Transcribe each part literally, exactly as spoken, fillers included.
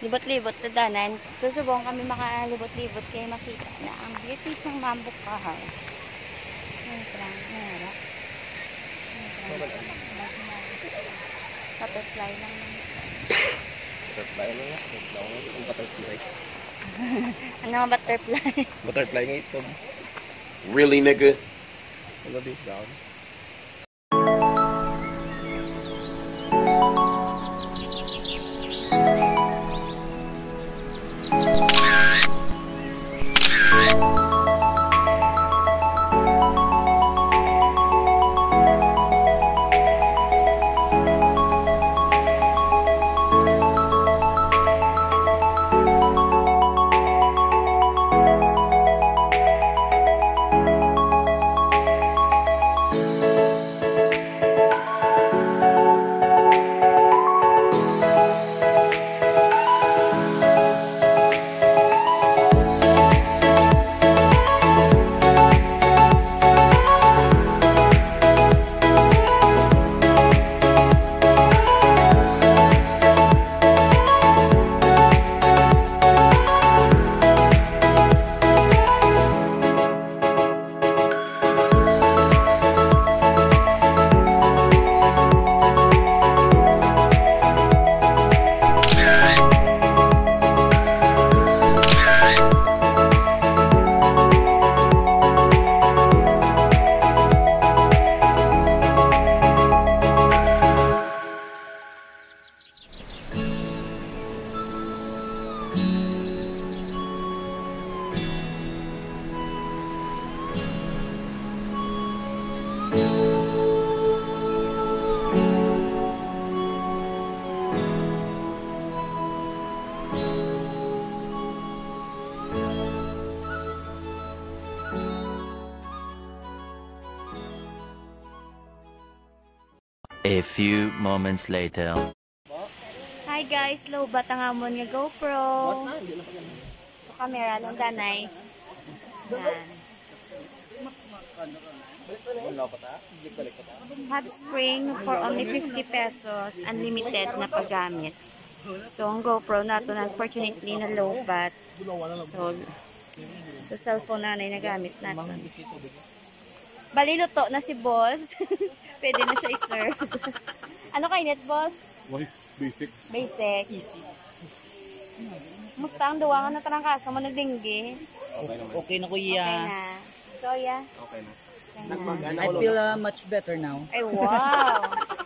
libot-libot na danan. Susubong kami makalibot-libot kayo makita na ang beauty ng Mambuk Kahaw. Butterfly lang naman. Butterfly lang nga. Ang butterfly. Ano ang butterfly? Butterfly nga ito. Really, nigga? Hello, deep down. A few moments later. Hi guys, low bat ang amon nga GoPro. So, camera ng danay. Yan. Hot spring for only fifty pesos. Unlimited na paggamit. So, ang GoPro nato unfortunately na low bat. So, sa cellphone nanay na gamit natin. Baliluto na si boss. Pwede na siya i-serve. Ano kainit, boss? Basic. Basic. Easy. Musta ang duwangan na tarangkasa mo nagdinggi? Okay, okay na kuya. Okay na. Soya? Okay na. Okay na. I feel uh, much better now. Ay, wow!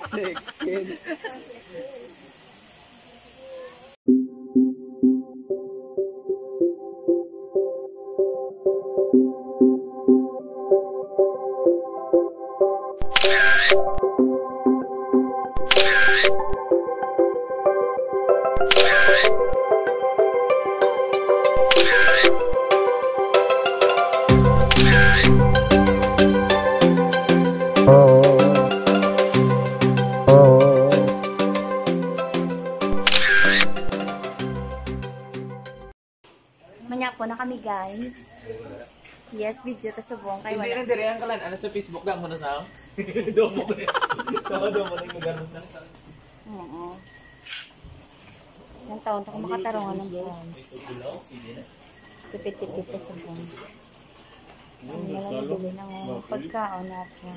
Manyapo na kami guys. Yes, video to subong kay wala. Hindi rin dire ang kalan ano sa Facebook da mo na sa. Do mo. Sa do mo lang maganos na sa. Oo. Nang taon ta ko makatarungan ng bonds. Tipid-tipid pa subong. Ano na lang bili ng pagkaon natin.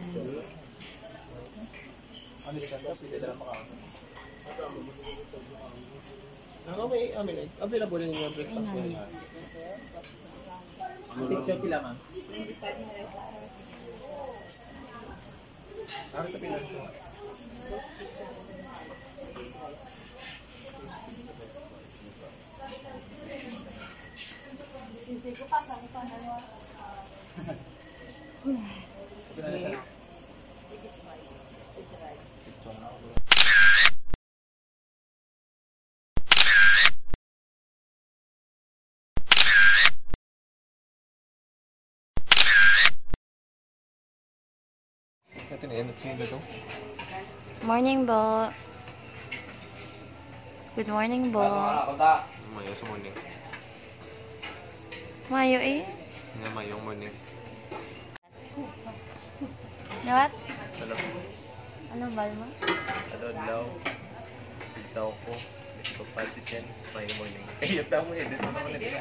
Ano yung ganda? Pwede na lang makaon. Ano may, amin, available na yung breakfast na yan. Picture pila man. Ano sa pila? Morning, Bo. Good morning, Bo. Mayo sa morning. Mayo eh. Nga mayong morning. What? Hello. Ano ba mo? Hello, hello. Itaw ko. Pagpansit yan, may morning. Kaya tamo eh, dito naman nila.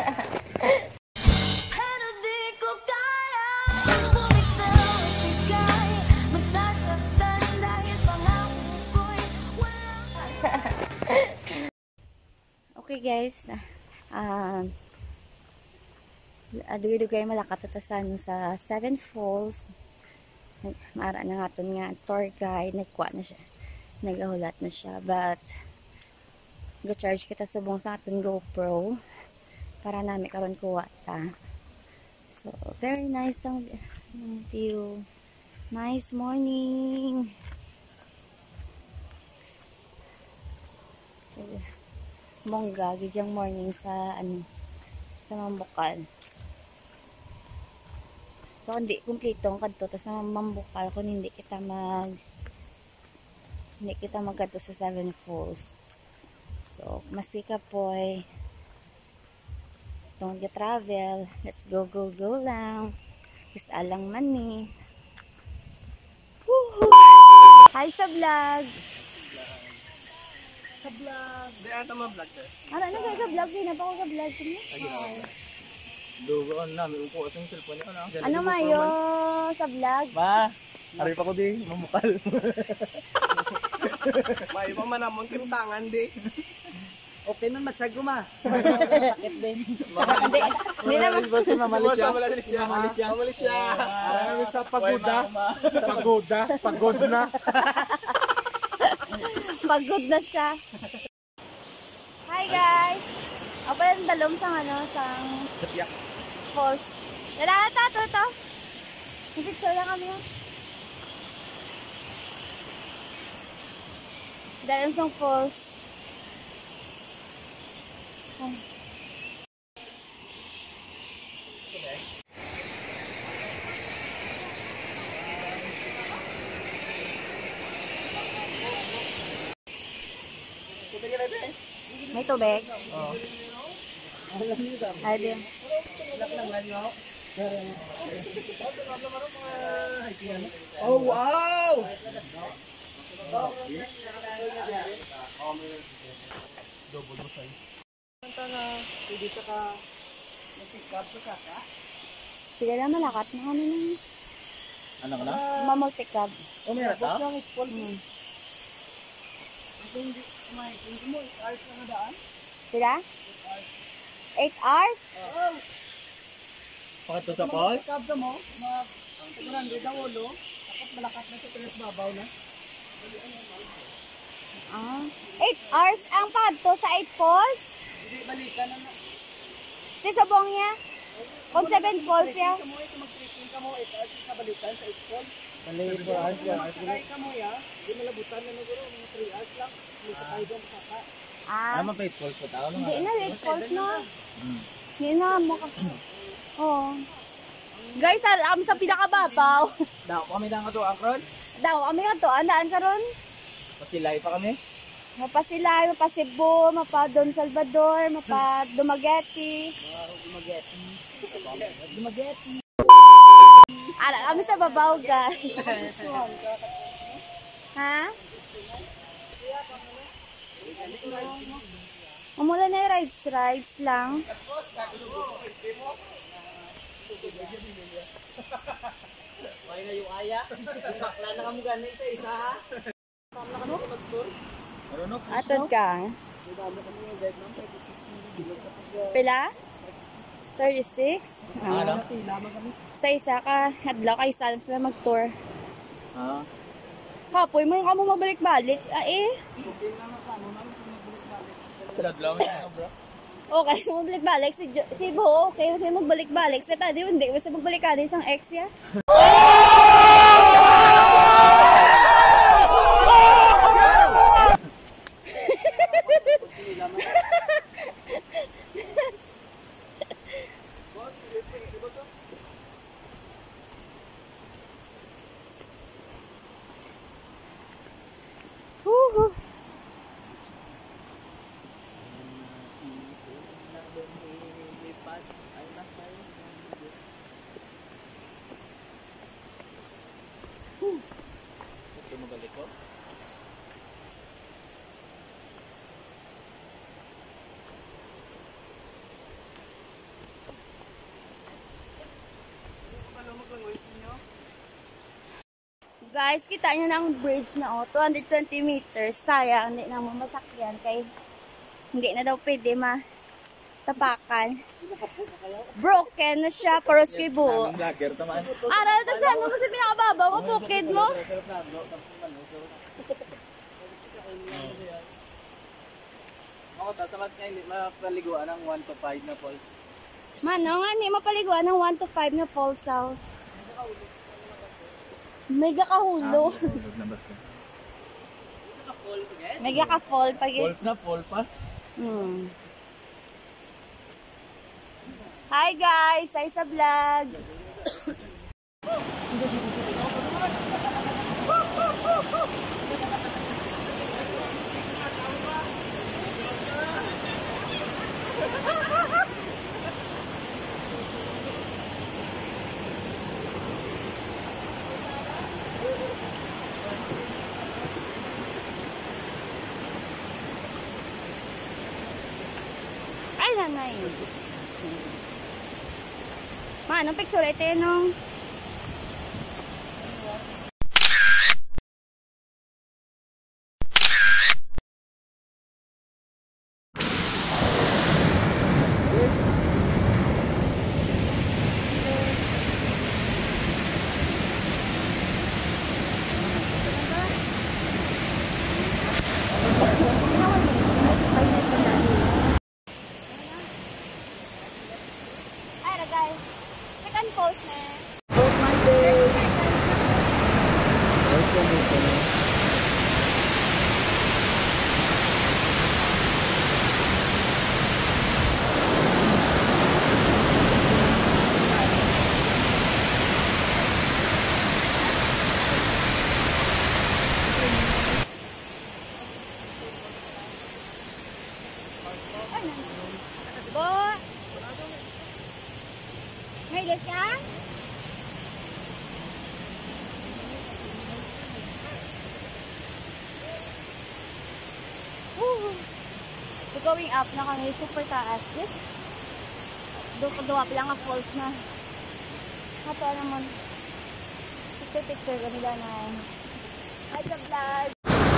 Pero di ko kaya bumitaw at bigay. Masasaktan dahil pangako ko'y walang Okay guys, ah, uh, dugay-dugay malakatatasan sa Seven Falls. Mara na nga ito nga tour guide, nagkuha na siya, nagahulat na siya, but ga-charge kita subong sa aton GoPro para namin karon kuha ta. So very nice ang view, nice morning. So, mongga gidyang morning sa ano sa Mambukal. So hindi kumpleto ang kadto sa Mambukal kung hindi kita mag hindi kita magkadto sa Seven Falls. So maski ka po ay don't get travel, let's go go go lang. Is alang man ni. Woohoo! Hi sa vlog. Sa vlog. Di ata ma-vlog sir. Ano na kayo sa vlog? Hindi na pa ako sa vlog. Dugoon na, may upo sa cellphone niya. Ano? Ano mayo sa vlog? Ma, hari pa ko di, mamukal. May pa man amon kintangan di. Okay man, matsag ko ma. Sakit din. Hindi. Hindi naman. Basta mamalit siya. Mamalit siya. Mamalit siya. Mamalit siya. Marami sa pagoda. Pagoda. Pagod na. Pagod na siya. Hi guys! Ako pala yung dalom sa ano, sa falls. Dala ta, to, to. Picture lang kami yun. Dalom sa falls. Ay. May tubig? Oo. Ay, din. Oh wow! Sige lang, malakat na kami ng Ano ka na? mamultikab. Oh, may rata? Hmm. Sila? eight hours? Pakit to sa falls? Ah, eight hours ang padto sa eight falls? Hindi, balikan na na. Di sabong niya? Kung seven falls ya? Ah, Tama pa eight falls pa tao. hindi na, eight falls na. Hindi na, maka... Oo. Guys, alam sa pinakababaw. Daw kami lang ato akron. Daw, kami ka to, andaan ka ron? Pasilay pa kami. Mapa Silay, mapa Cebu, mapa Don Salvador, mapa Dumaguete. Dumageti. Ara, kami sa babaw, guys. Ha? Umula na yung rides, rides lang. May na yung aya. Bakla na kamo ganay sa isa ha. Atod ka. Pila? thirty-six? Ano? Sa isa ka, hadlaw kayo saan sila mag-tour. Ah. Kapoy mo yung kamo mabalik-balik. Ah eh. Dadlaw mo siya, bro. Okay, so magbalik-balik. Si, Jo- si Bo, okay. Kasi magbalik-balik. Sila tadi, hindi. Basta magbalik ka isang ex ya. Woohoo! Guys, kita nyo na ang bridge na oh, two hundred twenty meters. Sayang, hindi na mamasakyan kay hindi na daw pwede matapakan. Broken na siya, paros kay buo. Vlogger, tamaan. Ara, tapos saan mo sa pinakababaw, mapukid mo? Ako, tasamat nga hindi mapaliguan ng one to five na falls. Mano nga, hindi mapaliguan ng one to five na falls south. Mega kahulo. Mega ka-fall pag Falls na, fall pa. Hmm. Hi guys! Ay sa vlog! Ay, nanay. Ma, anong picture ito nung? Ay, guys. Second post na. Bo! May gas ka? Woo! So going up na kami, super taas. Yes? Duwa pa lang ang falls na. Hato naman. Picture picture ganila na. Hi sa vlog!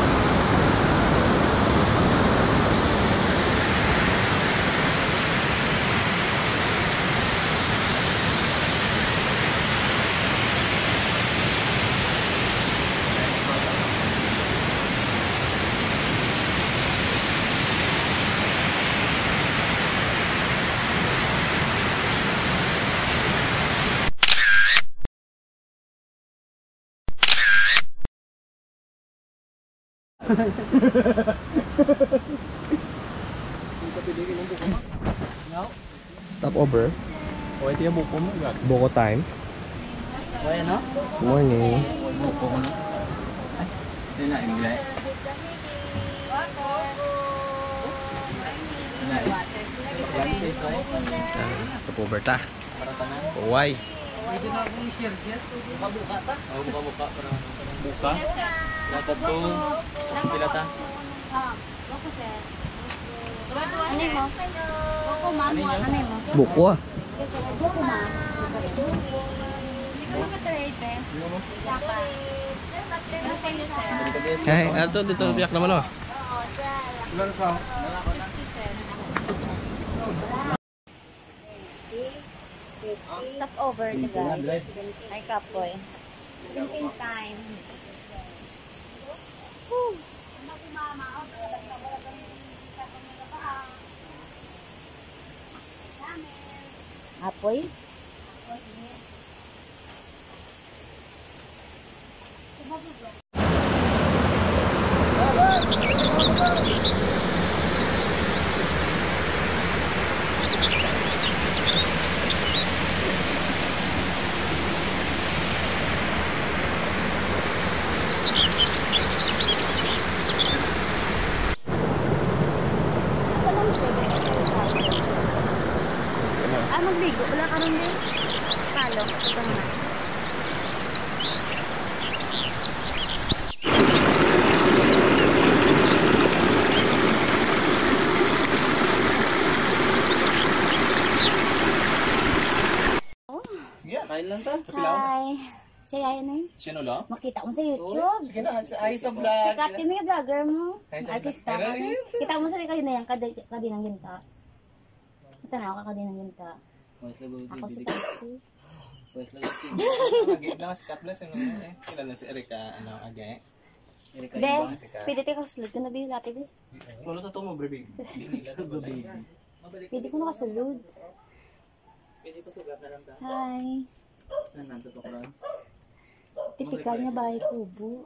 Stop over. O, ito yung buko mo. Buko time. O, yan o. Morning. Buko mo. Ay, ito na, English. Stop over ta. Para tanan. Why? Pwede na akong i-share dyan. Buka-buka ta? Oo, buka-buka. Para buka. Latad to. Pilata. Ano mo? Boko ma, ano mo? Buko ah. Boko ma. Hindi ko matarate eh. Sapa. Ano sa inyo, sir? Hey, ato dito biyak naman oh. Ilan sa? Stop over the guys. Ay, kapoy. Drinking time. Woo! Apoy? Ah, magligo. Wala ka rin din. Talo. Ito na. Yeah, kain lang ta. Hi. Si Yaya na yun. Sino lo? Makita mo sa YouTube. Sige na, ay sa vlog. Sikat yun yung vlogger mo. Ay, sa Artista ka na. Kita mo sa kayo na yan, kadi kadi ng ginta. Kita na ako kadi ng ginta. Mas lago Ako si Casey. Mas lago si Age lang si Kat Bless ano eh. Kilala si Erika ano Age. Erika Be, ibang si Kat. pwede tayo kasulod ko na ba yung lati, be? Ano to mo baby? Baby. Pwede ko nakasulod. Pwede pa sugat na lang ta. Hi. Saan nanto to ko lang? Tipikal niya bahay kubo.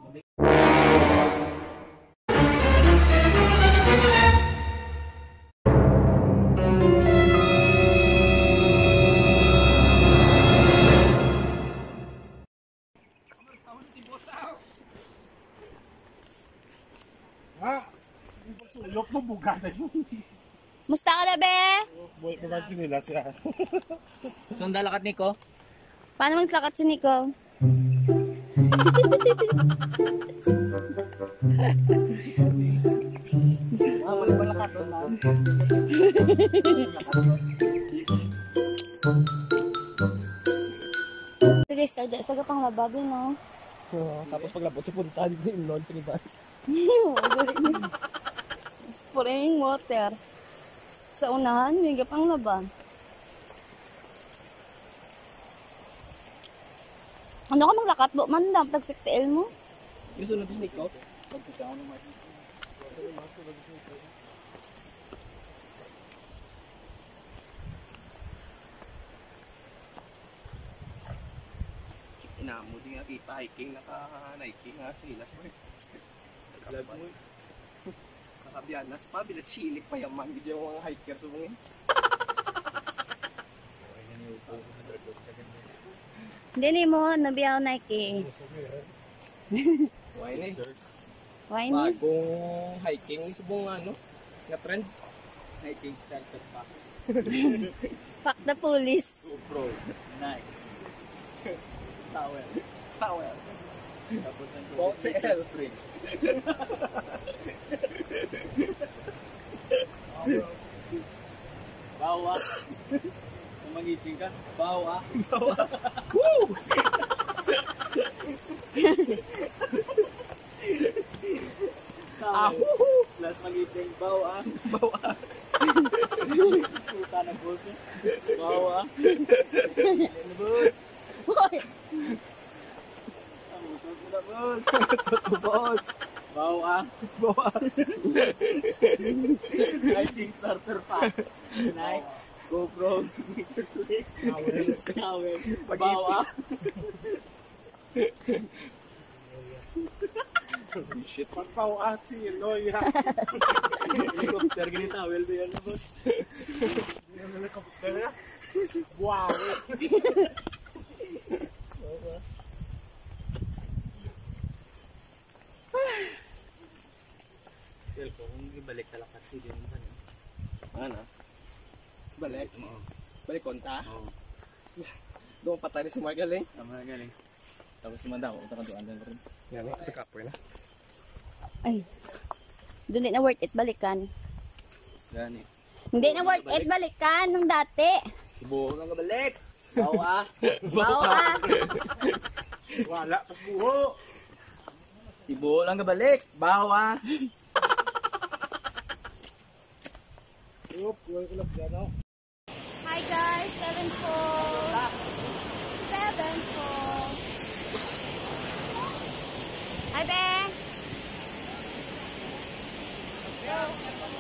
Ha? Sulok mo bugada yun. Musta ka na, be? Buhay ko ba nila siya? Saan dalakat Nico? Paano magsakat si Nico? Ah, wala pa lakat to na. Sige, start sa gapang lababo, no? Tapos paglabot si punta, di inlon sa iba. Spring water. Sa unahan, may gapang laban. Ano ka maglakat, bo? Mandam, tagsiktiil mo. Gusto na to Nico? Inamo din nga kita hiking naka-Nike nga silas mo. Vlog mo. Nakabianas pa bilat silik pa yaman gid yung mga hiker sa mga. Hindi ni mo, nabiyaw Nike. Why ni? Why ni? Bagong hiking is bong ano nga trend. Hiking started pa. Fuck the police. Bro. Nice. Towel. Towel. Tapos ang Hotel. spring. Bawa. Kung magiting ka, bawa. Bawa. Ah, plus magiting, bawa. Bawa. Puta na boss. Bawa. Ano boss? Hoy! Ang usap mo na boss. Boss. Bawa. Bawa. Hiking starter pa. Nice. GoPro. Nature Twig. Towel. Bawa. Shit. Pagpaw at si Eloy ha. Helicopter gini towel ba yan na boss? Yung helicopter na. Wow. Well, kung ibalik talaga kasi din ba niya? Ano? Balik. Balik konta. Doon patay si Michael eh. Tama na galing. Tapos sumandaw, utak ka doon rin. Yan eh, tikapoy na. Ay. Doon na worth it balikan. Gani. Hindi na worth it balikan nung dati. Subuho ka balik. Bawa. Bawa. Wala, pas buho. Sibuho lang ka balik. Bawa. Yup, buhay ko lang dyan, no? Hi guys, seven four. seven four. Hi, Be.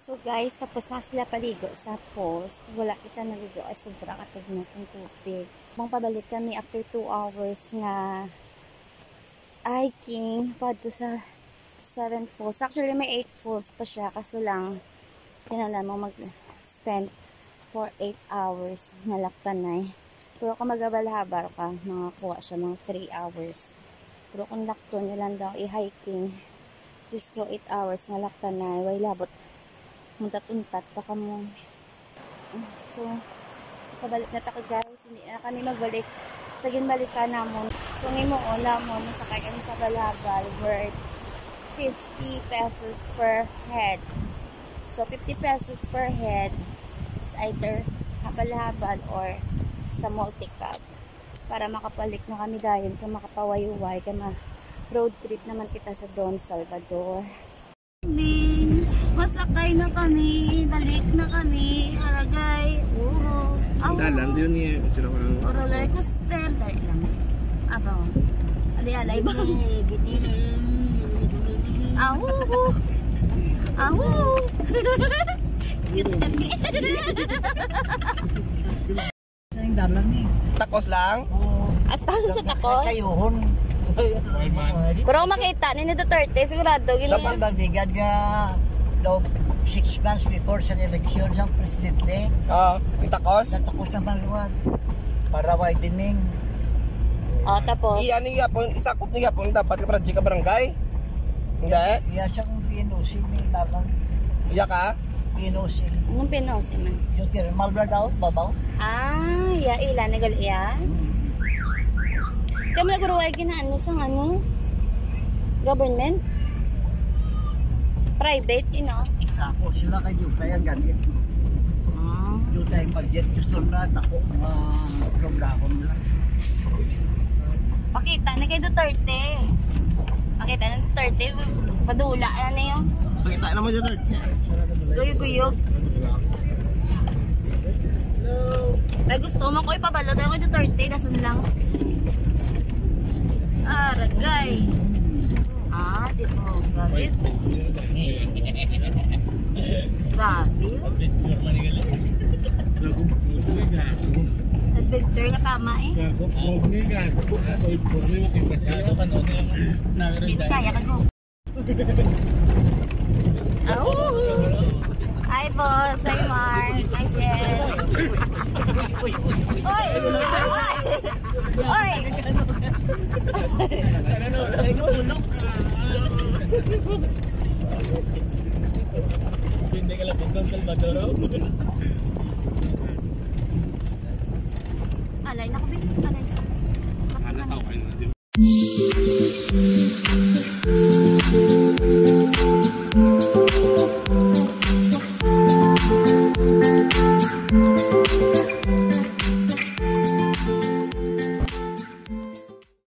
So guys, tapos na sila paligo sa falls. Wala kita naligo ay sobrang atagnos ng tubig. Bang pabalik kami after two hours nga hiking pa to sa seven falls. Actually may eight falls pa siya, kaso lang tinala mo mag-spend for eight hours na laktanay. Pero kung mag-abalhabar ka, makakuha siya ng three hours. Pero kung lakton nyo lang daw i-hiking, just go eight hours nga laktanay, way labot muntat-untat pa ka mo. So, pabalik na taka guys. Hindi na kami magbalik. Sa ginbalikan namon. So, ngayon mo, namon, nasakay kami sa balabal worth fifty pesos per head. So, fifty pesos per head. It's either habal-habal or sa multi-cab. Para makapalik na kami dahil kung makapawayuway, kama road trip naman kita sa Don Salvador. Masakay na kami, balik na kami, haragay, uho, awo. Dalan, yun niya. Roller coaster, dahil lang. Abaw. Alay-alay ba? Awo. Awo. Ang dalan eh. Takos lang? Astan sa takos? Kayuhon. Pero kung makita, nini Duterte, sigurado. Sa pagbabigan nga daw six months before sa eleksyon sa presidente, Oo, yung takos? natakos sa maluwag para widening. O, tapos? Iyan niya po, isakot niya po, dapat ka para di ka barangay. Hindi? Iya siyang P N O C ni Dalang. Iya ka? P N O C. Anong pinosi man? Yung thermal ba daw, babaw? Ah, ya ilan nagal iya. Kami naguruway ginaano sa ano? Government? Private, you know? Ako sila kay Jutay ang ganit. Ah. Jutay ang budget yung sunod. Ako mga gawdakon lang. Pakita na kay Duterte. Pakita ng Duterte. Padula na na yun. Pakita naman dyan, Lord. Guyog-guyog. Ay gusto mo ko ipabalo tayo kay Duterte. Nasun lang. Ah, ragay. Ah, di ko. Gabit. Grabe. Tapos picture na tama eh. Hindi kaya ka go. Oh! Hi boss, hi Mark, hi Shell. Oy! Oy! Oy! Hindi ka lapit ng Salvador. Alay na ko bin. Alay na. Ano tao kayo na?